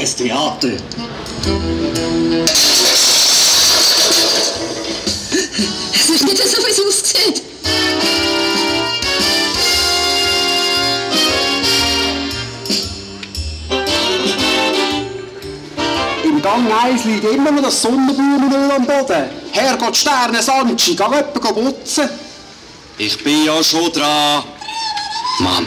kein Theater. Es ist nicht so, wie es aussieht. Im Gang 1 liegt immer noch das Sonnenblumenöl am Boden. Herrgott Sterne, Sanchi, geh jemanden putzen. Ich bin ja schon dran. Mann.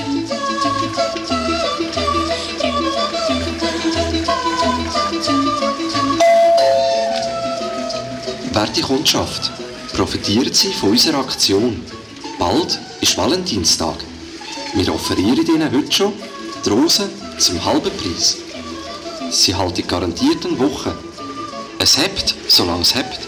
Werte Kundschaft, profitieren Sie von unserer Aktion. Bald ist Valentinstag. Wir offerieren Ihnen heute schon die Rosen zum halben Preis. Sie halten garantiert eine Woche. Es hebt, solange es hebt.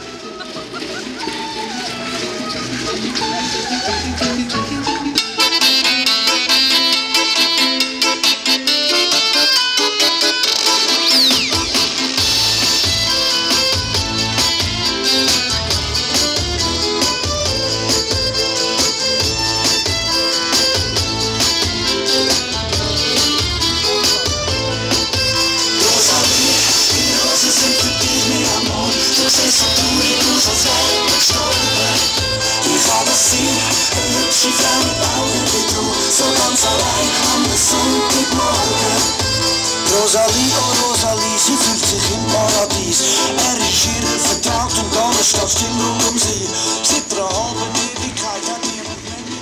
Rosalie, oh Rosalie, sie fühlt sich im Paradies. Er ist ihr vertraut und alles steht still rund um sie. Seit einer halben Ewigkeit hat niemand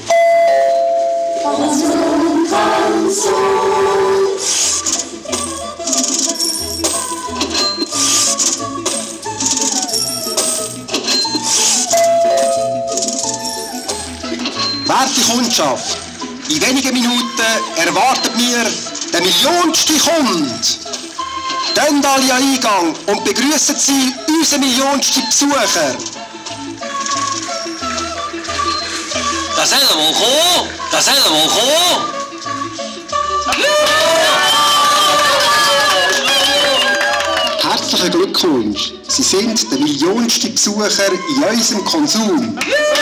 Werte Kundschaft, in wenigen Minuten erwartet mir der millionste Kunde. Geht alle an Eingang und begrüßen Sie unseren millionsten Besucher. Das soll er mal kommen! Das soll er mal kommen! Herzlichen Glückwunsch, Sie sind der millionste Besucher in unserem Konsum.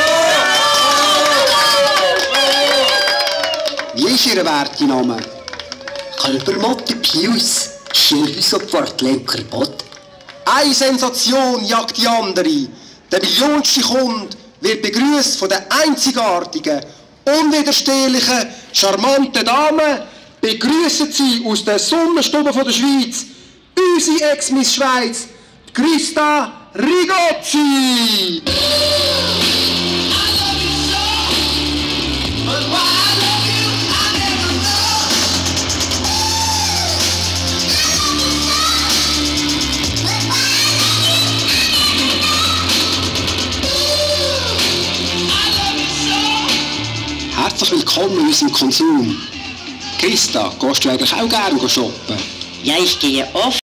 Wie ist Ihr werte Name? Kalbermotte Pius, Schirrhüsopfortlenker Bot. Eine Sensation jagt die andere. Der millionste Kunde wird begrüßt von der einzigartigen, unwiderstehlichen, charmanten Dame. Begrüßen Sie aus der Sonnenstube der Schweiz unsere Ex-Miss Schweiz, Christa Rigozzi. Herzlich willkommen in unserem Konsum. Christa, gehst du eigentlich auch gerne shoppen? Ja, ich gehe oft